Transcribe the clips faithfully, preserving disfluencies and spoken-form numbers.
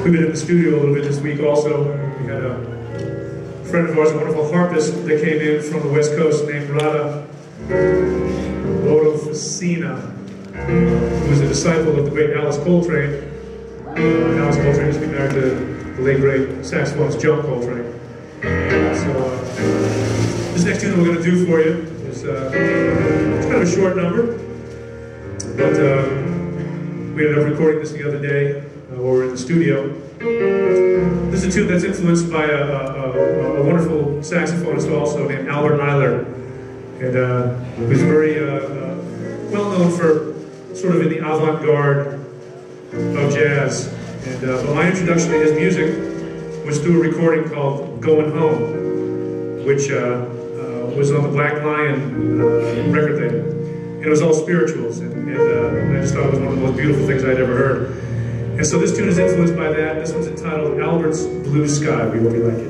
We've been in the studio a little bit this week also. We had a friend of ours, a wonderful harpist that came in from the West Coast named Rada Ottofficina, who was a disciple of the great Alice Coltrane. Uh, Alice Coltrane used to be married to the late great saxophonist John Coltrane. So uh, this next tune that we're going to do for you is uh, it's kind of a short number, but uh, we ended up recording this the other day uh, while we were in the studio. This is a tune that's influenced by a, a, a wonderful saxophonist also named Albert Eiler, and uh, who's very uh, uh, well known for sort of in the avant-garde of jazz. And uh, but my introduction to his music was through a recording called "Going Home," which uh, uh, was on the Black Lion uh, record label, and it was all spirituals, and, and, uh, and I just thought it was one of the most beautiful things I'd ever heard. And so this tune is influenced by that. This one's entitled Albert's Blue Sky. We hope you like it.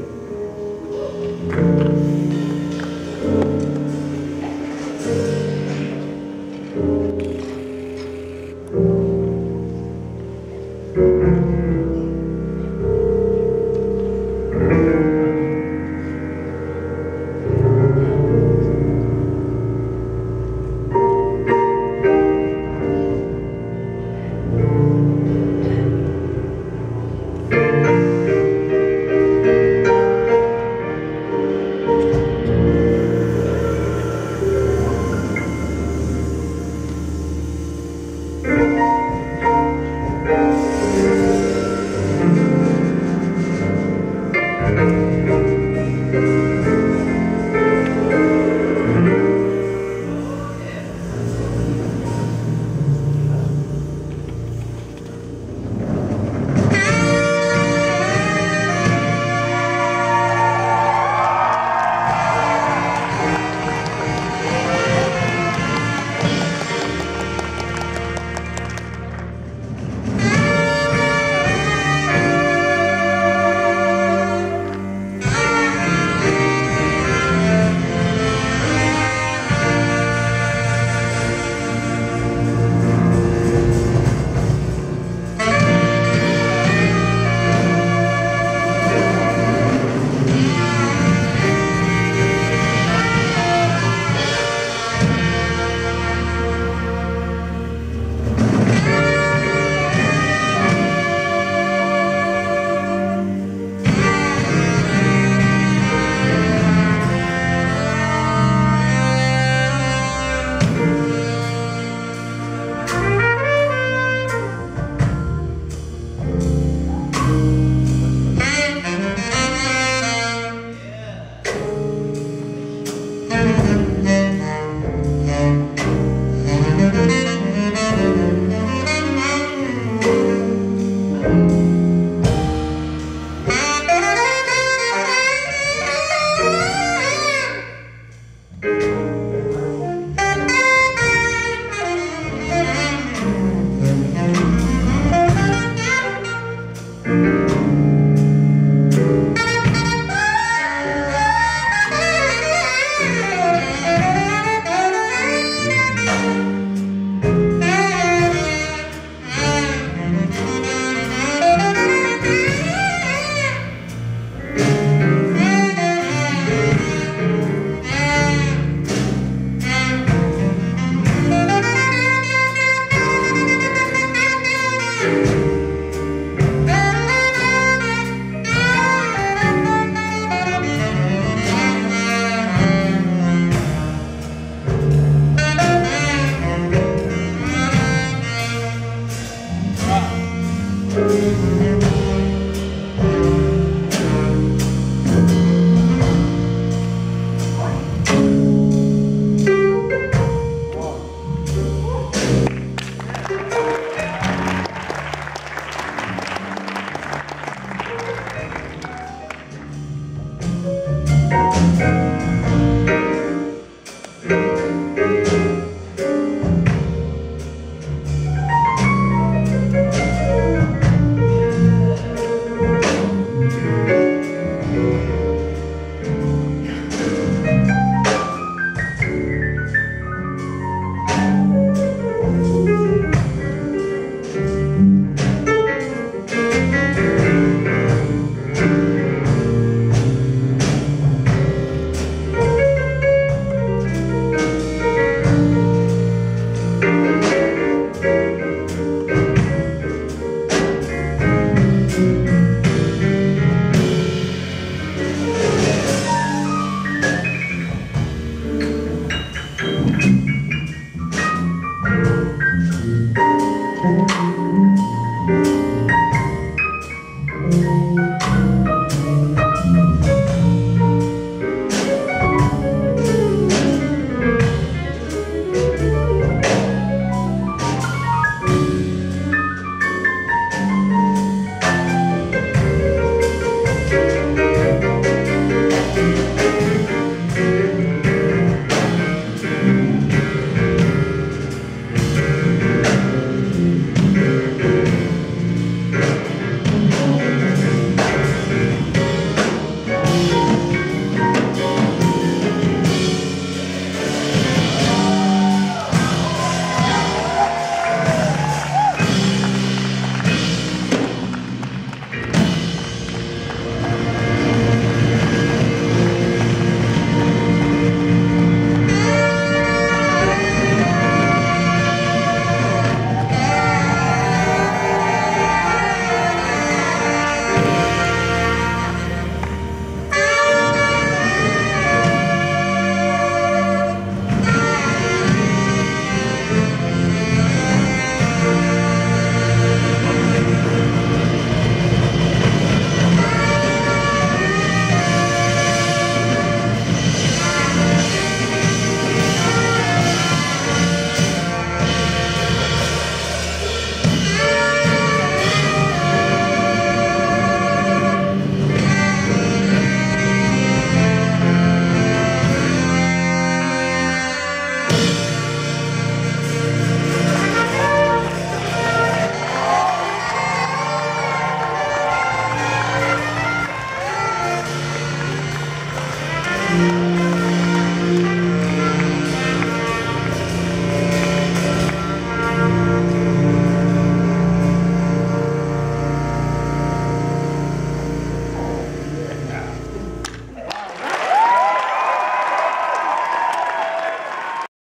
Thank you.